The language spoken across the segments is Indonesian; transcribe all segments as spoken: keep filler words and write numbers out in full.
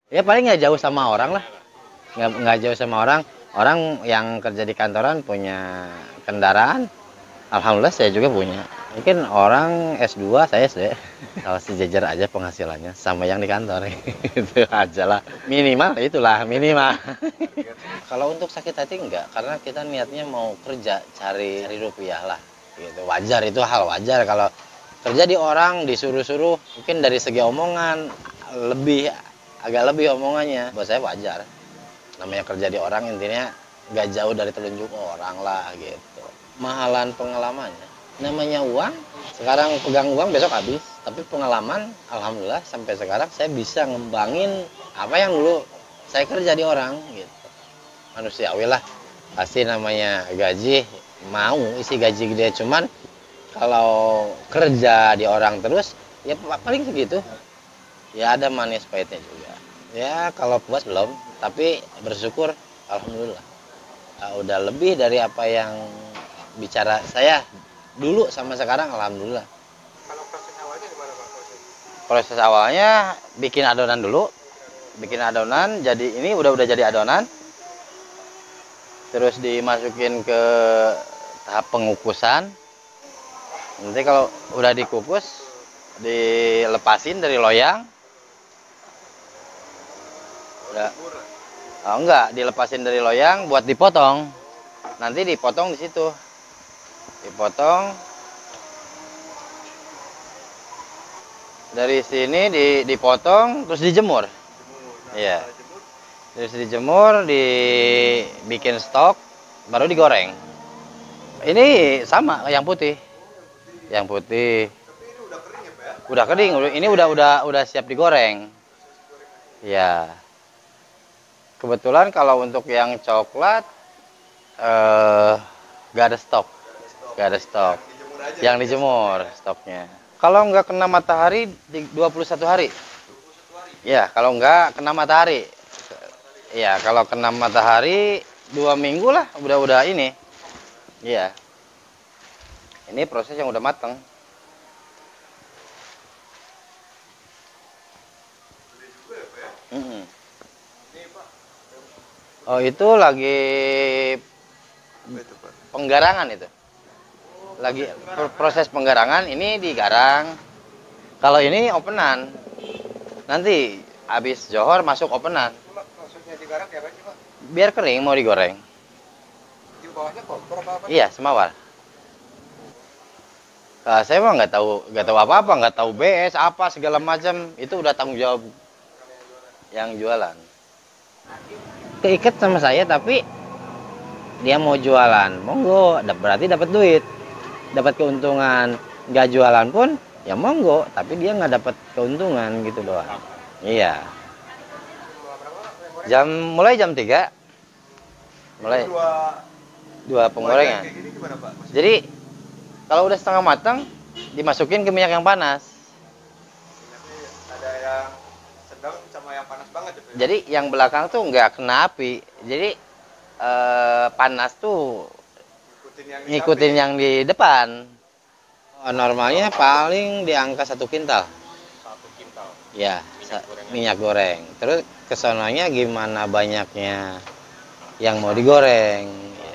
Ya paling nggak jauh sama orang lah, nggak nggak jauh sama orang. Orang yang kerja di kantoran punya kendaraan, alhamdulillah saya juga punya. Mungkin orang S dua, saya S D. Kalau sejajar aja penghasilannya sama yang di kantor. Itu aja lah. Minimal itulah, minimal. Kalau untuk sakit hati enggak, karena kita niatnya mau kerja, cari, cari rupiah lah. Gitu. Wajar, itu hal wajar kalau kerja di orang disuruh-suruh, mungkin dari segi omongan lebih agak lebih omongannya. Buat saya wajar. Namanya kerja di orang intinya nggak jauh dari telunjuk orang lah gitu. Mahalan pengalamannya. Namanya uang, sekarang pegang uang besok habis. Tapi pengalaman, alhamdulillah sampai sekarang saya bisa ngembangin apa yang dulu saya kerja di orang gitu. Manusiawi lah, pasti namanya gaji, mau isi gaji gede, cuman kalau kerja di orang terus ya paling segitu. Ya ada manis pahitnya juga. Ya kalau puas belum, tapi bersyukur alhamdulillah. Uh, udah lebih dari apa yang bicara saya dulu sama sekarang, alhamdulillah. Kalau proses awalnya gimana Pak? Proses? Proses awalnya bikin adonan dulu, bikin adonan, jadi ini udah udah jadi adonan, terus dimasukin ke tahap pengukusan. Nanti kalau udah dikukus, dilepasin dari loyang. Udah, oh enggak, dilepasin dari loyang buat dipotong. Nanti dipotong di situ, dipotong dari sini, dipotong terus dijemur. Iya. Terus dijemur, dibikin stok, baru digoreng. Ini sama yang putih. Yang putih. Tapi ini udah kering ya Pak ya? Udah kering, ini udah udah udah siap digoreng. Ya. Kebetulan kalau untuk yang coklat eh gak ada stok. Gak ada stok. Yang dijemur stoknya. Kalau nggak kena matahari di dua puluh satu hari. Ya, kalau nggak kena matahari. Ya, kalau kena matahari dua minggu lah udah-udah ini. Iya. Ini proses yang udah mateng. Mm-mm. Oh, itu lagi penggarangan itu. Lagi proses penggarangan, ini digarang. Kalau ini openan. Nanti habis johor masuk openan. Maksudnya digarang ya Pak? Biar kering mau digoreng. Di bawahnya kompor apa apa? Iya, semawar. Nah, saya mah nggak tahu nggak tahu apa-apa, nggak tahu B S apa segala macam. Itu udah tanggung jawab yang jualan. Keikat sama saya tapi dia mau jualan, monggo, berarti dapat duit, dapat keuntungan. Nggak jualan pun ya monggo, tapi dia nggak dapat keuntungan gitu doang. Iya. Jam mulai jam tiga. Mulai Dua, dua penggorengan. kayak gini gimana Pak? Maksudnya Jadi kalau udah setengah matang dimasukin ke minyak yang panas. ada yang sedang sama yang panas banget gitu ya? Jadi yang belakang tuh nggak kena api. Jadi eh, panas tuh Ngikutin yang di ngikutin samping. yang di depan. Oh, normalnya paling di angka satu kintal. Satu kintal. Ya, Minyak sa- gorengan. minyak goreng. Terus kesononya gimana banyaknya yang mau digoreng. Ya.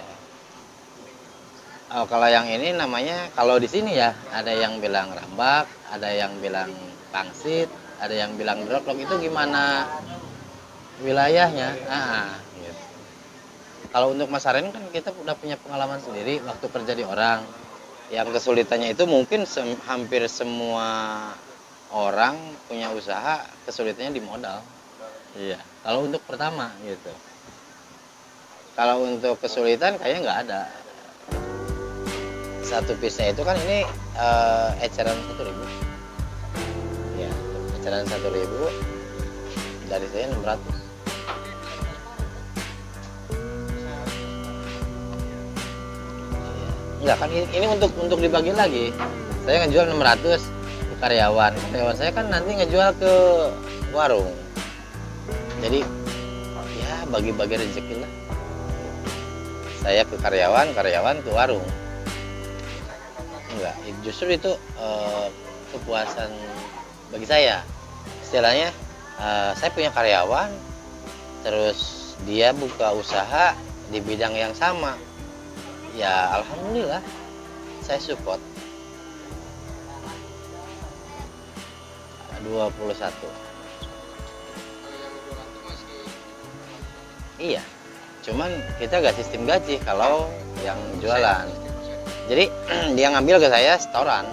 Oh, kalau yang ini namanya, kalau di sini ya ada yang bilang rambak, ada yang bilang pangsit, ada yang bilang droplok. Itu gimana wilayahnya? Ah, gitu. Kalau untuk masarin kan kita udah punya pengalaman sendiri waktu kerja di orang. Yang kesulitannya itu mungkin sem- hampir semua orang punya usaha, kesulitannya di modal. Iya. Kalau untuk pertama gitu. Kalau untuk kesulitan kayaknya nggak ada. Satu piece itu kan ini eh, eceran satu ribu. Ya, eceran satu ribu dari saya enam ratus. Enggak kan ini, ini untuk untuk dibagi lagi. Saya ngejual enam ratus ke karyawan. Karyawan saya kan nanti ngejual ke warung. Jadi ya bagi-bagi rezeki lah. Saya ke karyawan, karyawan ke warung. Enggak, justru itu eh, kepuasan bagi saya. Istilahnya Eh, saya punya karyawan, terus dia buka usaha di bidang yang sama. Ya alhamdulillah, saya support. dua puluh satu. Iya, cuman kita gak sistem gaji kalau yang jualan. Jadi dia ngambil ke saya setoran.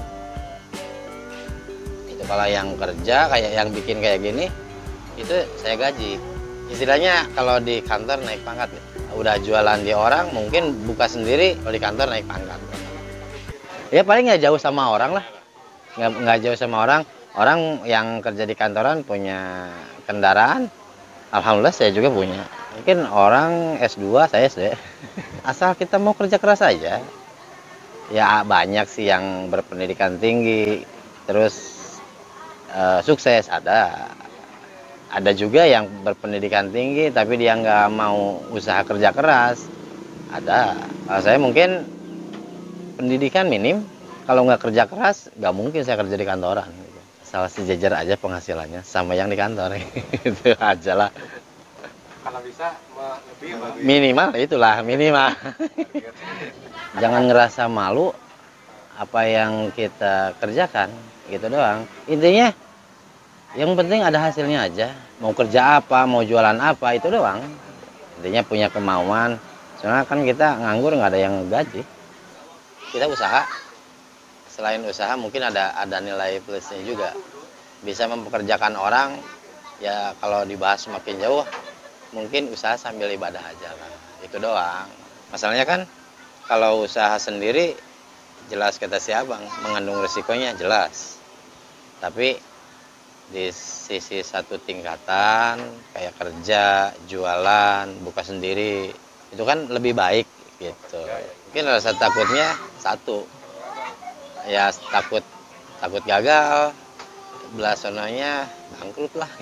Itu kalau yang kerja kayak yang bikin kayak gini, itu saya gaji. Istilahnya kalau di kantor naik pangkat gitu. Udah jualan di orang, mungkin buka sendiri, kalau di kantor naik pangkat. Ya paling nggak jauh sama orang lah, nggak nggak jauh sama orang. Orang yang kerja di kantoran punya kendaraan, alhamdulillah saya juga punya. Mungkin orang S dua, saya S D. Asal kita mau kerja keras aja. Ya banyak sih yang berpendidikan tinggi, terus eh, sukses ada. Ada juga yang berpendidikan tinggi tapi dia nggak mau usaha kerja keras. Ada. Kalau saya mungkin pendidikan minim, kalau nggak kerja keras nggak mungkin saya kerja di kantoran. Salah sejajar aja penghasilannya sama yang di kantor. Itu aja lah. Kalau bisa me- lebih lebih. Minimal itulah minimal. Jangan ngerasa malu apa yang kita kerjakan, gitu doang. Intinya yang penting ada hasilnya aja. Mau kerja apa, mau jualan apa, itu doang. Intinya punya kemauan. Soalnya kan kita nganggur nggak ada yang gaji. Kita usaha. Selain usaha mungkin ada ada nilai plusnya juga. Bisa mempekerjakan orang. Ya kalau dibahas semakin jauh, mungkin usaha sambil ibadah aja lah. Itu doang. Masalahnya kan kalau usaha sendiri, jelas kata si abang, mengandung resikonya jelas. Tapi di sisi satu tingkatan, kayak kerja, jualan, buka sendiri, itu kan lebih baik gitu. Mungkin rasa takutnya satu, ya takut takut gagal, belah sononya bangkrut lah.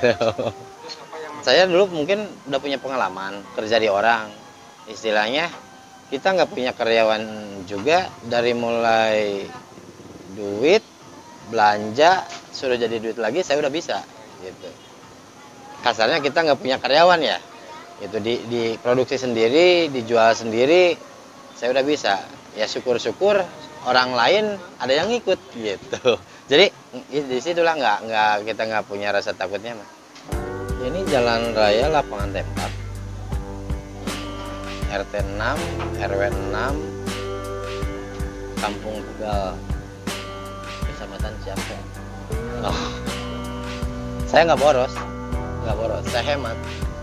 Saya dulu mungkin udah punya pengalaman kerja di orang, istilahnya kita nggak punya karyawan juga, dari mulai duit, belanja, suruh jadi duit lagi saya udah bisa gitu. Kasarnya kita nggak punya karyawan ya, itu di, diproduksi sendiri, dijual sendiri, saya udah bisa. Ya syukur-syukur orang lain ada yang ikut gitu. Jadi di situlah nggak nggak kita nggak punya rasa takutnya mah. Ini jalan raya Lapangan Tembak, R T enam, R W enam, Kampung Tegal, Kecamatan Ciampea. Oh. Saya nggak boros, nggak boros, saya hemat.